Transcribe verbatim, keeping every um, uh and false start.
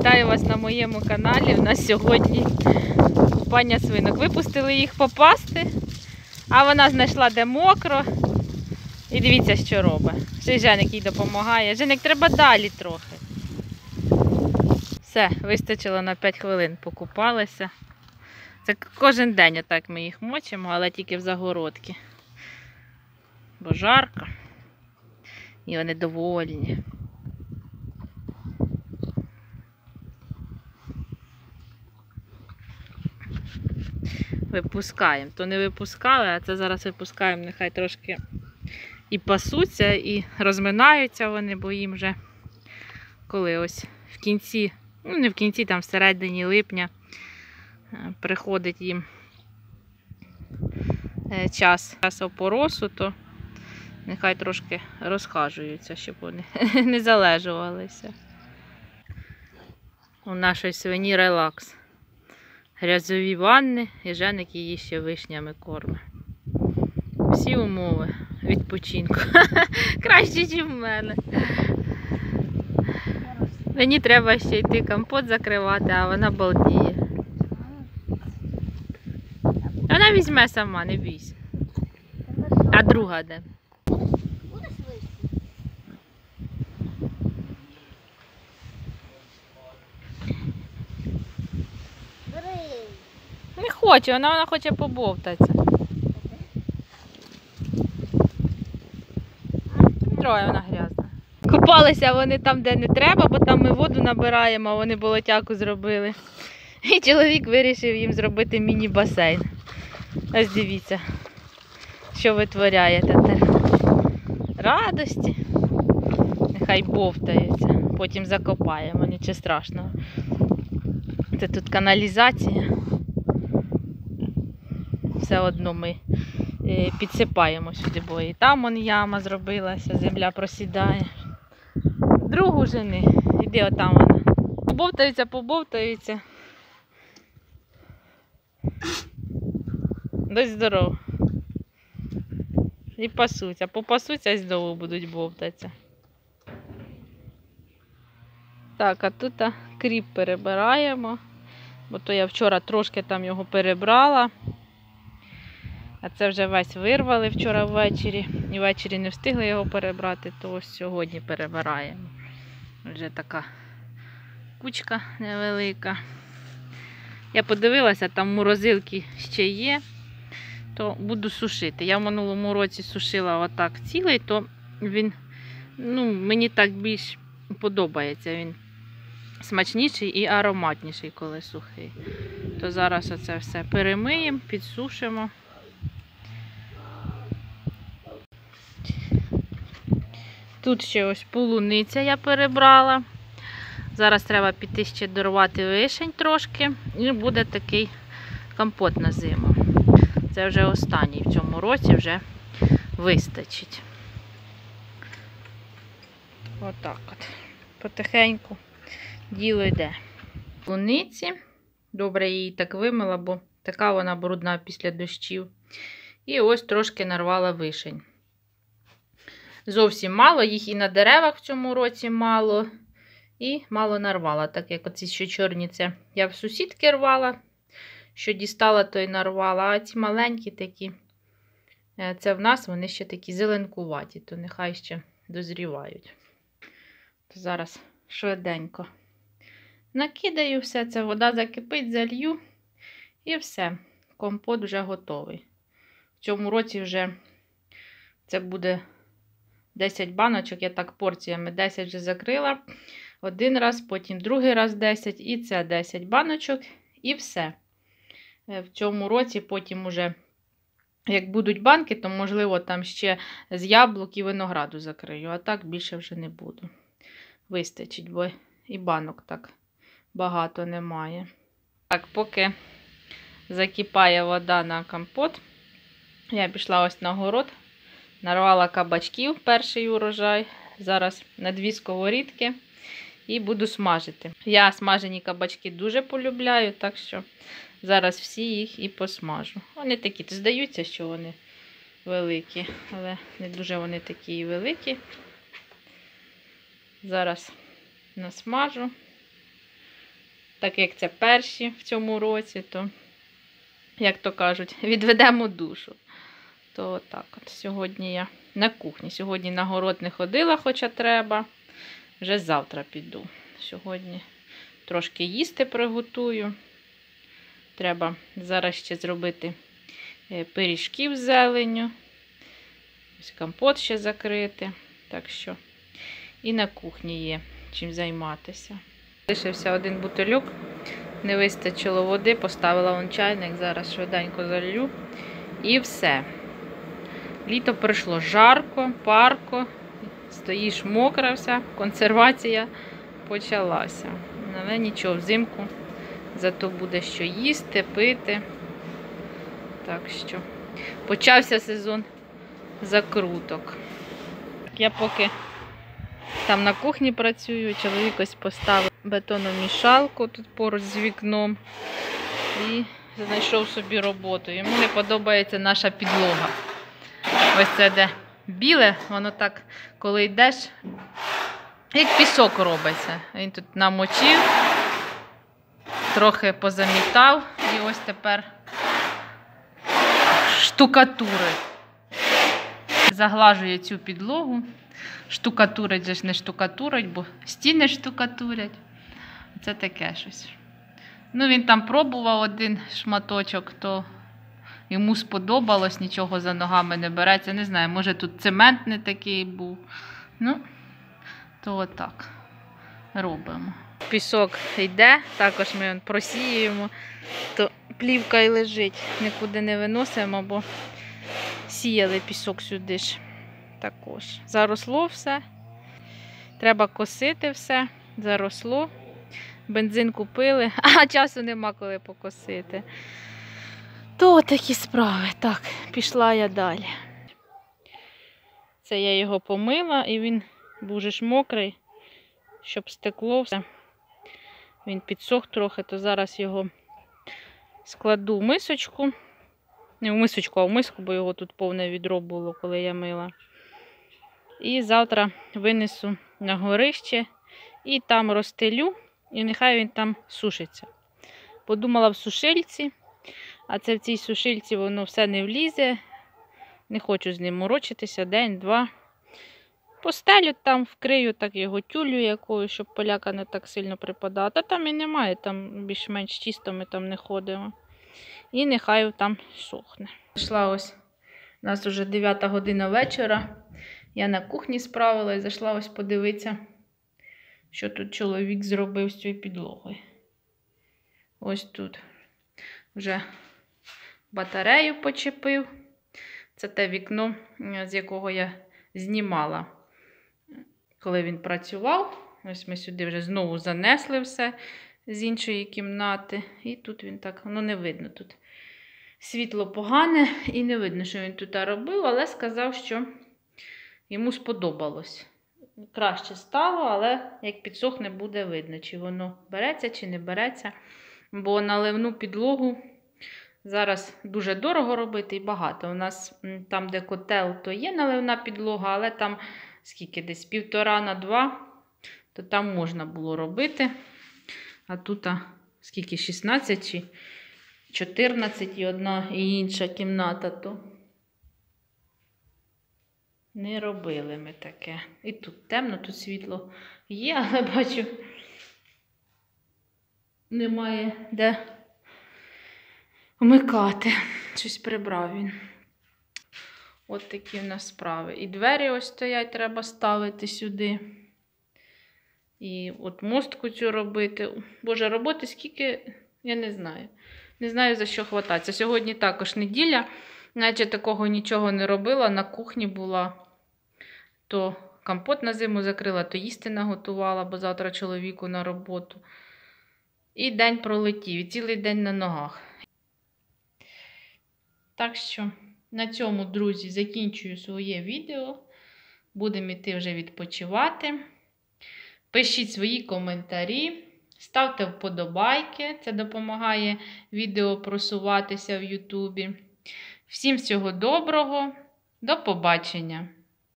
Вітаю вас на моєму каналі. У нас сьогодні купання свинок. Випустили їх попасти, а вона знайшла де мокро. І дивіться, що робить. Ще й Женик їй допомагає. Женик, треба далі трохи. Все, вистачило на п'ять хвилин, покупалися. Це кожен день отак ми їх мочимо, але тільки в загородки. Бо жарко. І вони довольні. Випускаємо. То не випускали, а це зараз випускаємо. Нехай трошки і пасуться, і розминаються вони, бо їм вже коли ось в кінці, ну не в кінці, там всередині липня приходить їм час, час опоросу, то нехай трошки розхажуються, щоб вони не залежувалися. У нашій свині релакс. Грязові ванни, і Женик її ще вишнями кормить. Всі умови відпочинку. Краще, ніж в мене. Мені треба ще йти компот закривати, а вона балдіє. Вона візьме сама, не бійся. А друга де? Не хоче, вона, вона хоче побовтатися. Троє, вона грязна. Купалися вони там, де не треба, бо там ми воду набираємо, а вони болотяку зробили. І чоловік вирішив їм зробити міні-басейн. Ось дивіться, що витворяє тепер. Радості. Нехай бовтаються. Потім закопаємо, нічого страшного. Це тут каналізація. Все одно ми підсипаємо сюди, бо і там вон яма зробилася, земля просідає. Другу жени, іди отам вона. Побовтаються, побовтаються. Дай здоров. І пасуться, попасуться і знову будуть бовтатися. Так, а тут кріп перебираємо, бо то я вчора трошки там його перебрала. А це вже весь вирвали вчора ввечері. І ввечері не встигли його перебрати, то ось сьогодні перебираємо. Вже така кучка невелика. Я подивилася, там морозилки ще є, то буду сушити. Я в минулому році сушила отак цілий, то він, ну, мені так більш подобається. Він смачніший і ароматніший, коли сухий. То зараз оце все перемиємо, підсушимо. Тут ще ось полуниця я перебрала. Зараз треба піти ще дорвати вишень трошки. І буде такий компот на зиму. Це вже останній в цьому році, вже вистачить. Отак от. Потихеньку діло йде. Полуниці. Добре її так вимила, бо така вона брудна після дощів. І ось трошки нарвала вишень. Зовсім мало, їх і на деревах в цьому році мало, і мало нарвала, так як оці що чорні, це я в сусідки рвала, що дістала, то й нарвала, а ці маленькі такі, це в нас, вони ще такі зеленкуваті, то нехай ще дозрівають. То зараз швиденько накидаю все це, вода закипить, залью і все, компот вже готовий. В цьому році вже це буде десять баночок, я так порціями десять вже закрила. Один раз, потім другий раз десять, і це десять баночок, і все. В цьому році потім уже, як будуть банки, то, можливо, там ще з яблук і винограду закрию, а так більше вже не буду. Вистачить, бо і банок так багато немає. Так, поки закипає вода на компот, я пішла ось на город. Нарвала кабачків, перший урожай. Зараз на дві сковорідки і буду смажити. Я смажені кабачки дуже полюбляю, так що зараз всі їх і посмажу. Вони такі, здаються, що вони великі, але не дуже вони такі і великі. Зараз насмажу так як це перші в цьому році, то, як то кажуть, відведемо душу. То так от, сьогодні я на кухні. Сьогодні на город не ходила, хоча треба. Вже завтра піду. Сьогодні трошки їсти приготую. Треба зараз ще зробити пиріжків з зеленню. Ось компот ще закрити. Так що і на кухні є чим займатися. Лишився один бутильок. Не вистачило води, поставила вон чайник, зараз швиденько залью. І все. Літо прийшло жарко, парко, стоїш мокра вся, консервація почалася. Але нічого, взимку зато буде що їсти, пити. Так що почався сезон закруток. Я поки там на кухні працюю, чоловік ось поставив бетономішалку тут поруч з вікном і знайшов собі роботу. Йому не подобається наша підлога. Ось це де біле, воно так, коли йдеш, як пісок робиться. Він тут намочив, трохи позамітав і ось тепер штукатурить. Заглажує цю підлогу. Штукатурить же ж не штукатурить, бо стіни штукатурять. Це таке щось. Ну, він там пробував один шматочок, то йому сподобалось, нічого за ногами не береться. Не знаю, може тут цемент не такий був. Ну, то отак робимо. Пісок йде, також ми просіюємо, то плівка й лежить. Нікуди не виносимо, бо сіяли пісок сюди ж. Також. Заросло все. Треба косити все. Заросло. Бензин купили, а часу нема коли покосити. То такі справи. Так, пішла я далі. Це я його помила і він був же ж мокрий, щоб стекло все. Він підсох трохи, то зараз його складу в мисочку. Не в мисочку, а в миску, бо його тут повне відро було, коли я мила. І завтра винесу на горище і там розстелю, і нехай він там сушиться. Подумала в сушильці, а це в цій сушильці воно все не влізе. Не хочу з ним морочитися, день-два. Постелю там, вкрию так його тюлю якою, щоб поляка не так сильно припадала. Та там і немає, там більш-менш чисто ми там не ходимо. І нехай там сохне. Зайшла ось, у нас вже дев'ята година вечора. Я на кухні справилась, зайшла ось подивитися, що тут чоловік зробив з цією підлогою. Ось тут вже батарею почепив. Це те вікно, з якого я знімала, коли він працював. Ось ми сюди вже знову занесли все з іншої кімнати. І тут він так, ну не видно тут. Світло погане і не видно, що він тут робив, але сказав, що йому сподобалось. Краще стало, але як підсохне, буде видно, чи воно береться, чи не береться. Бо наливну підлогу зараз дуже дорого робити і багато. У нас там, де котел, то є наливна підлога, але там скільки десь півтора на два, то там можна було робити. А тут а, скільки, шістнадцять чи чотирнадцять і одна і інша кімната, то не робили ми таке. І тут темно, тут світло є, але бачу, немає де вмикати. Щось прибрав він. От такі в нас справи. І двері ось стоять, треба ставити сюди. І от мостку цю робити. Боже, роботи скільки, я не знаю. Не знаю, за що хвататися. Сьогодні також неділя, наче такого нічого не робила. На кухні була, то компот на зиму закрила, то їсти наготувала, бо завтра чоловіку на роботу. І день пролетів, і цілий день на ногах. Так що на цьому, друзі, закінчую своє відео. Будемо йти вже відпочивати. Пишіть свої коментарі, ставте вподобайки, це допомагає відео просуватися в Ютубі. Всім всього доброго, до побачення!